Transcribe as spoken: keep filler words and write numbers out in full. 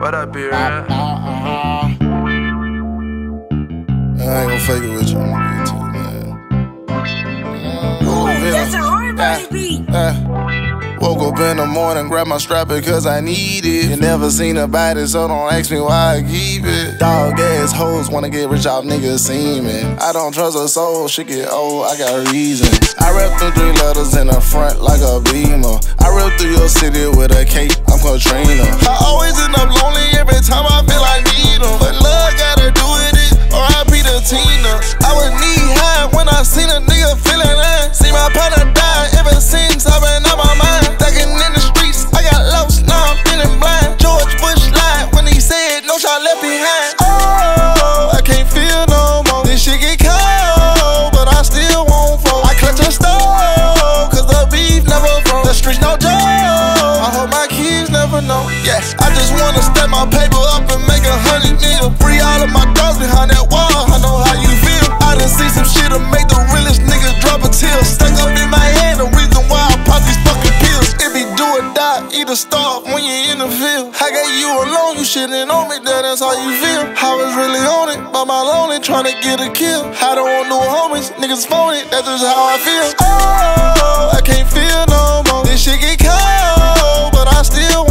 What up, B-Real? Uh, uh, uh, I ain't gon' fake it with you, I'm gonna get to it, man. Ooh, that's a hard beat. Woke up in the morning, grab my strap because I need it. You never seen a body, so don't ask me why I keep it. Dog ass hoes wanna get rich off niggas semen. I don't trust a soul, shit get old, I got reasons. I rep through three letters in the front like a beamer. I rip through your city with a cape, I'm Katrina. I always end up lonely every time I feel I need them. But love gotta do with it, or I be the Tina. I was knee high when I seen a nigga feeling that. See my partner die ever since I've been on my mind. Thinking in the streets, I got lost, now I'm feeling blind. George Bush lied when he said, no child left behind. Oh, I can't feel no more. This shit get cold, but I still won't fold. I clutch a stove, cause the beef never froze. The streets no joke, I hope my kids never know. Yes, I just wanna step my paper up and make a hundred mil. Free all of my dogs behind that wall, I know how you feel. I done see some shit to make the realest niggas drop a tear. Stuck up in my head, the reason why I pop these fucking pills. It be do or die, either starve when you're in the field. I got you alone, you shitting on me, that that's how you feel. I was really on it, by my lonely, trying to get a kill. I don't want no homies, niggas phony, that's just how I feel. Oh, I can't feel no more. This shit get cold, but I still want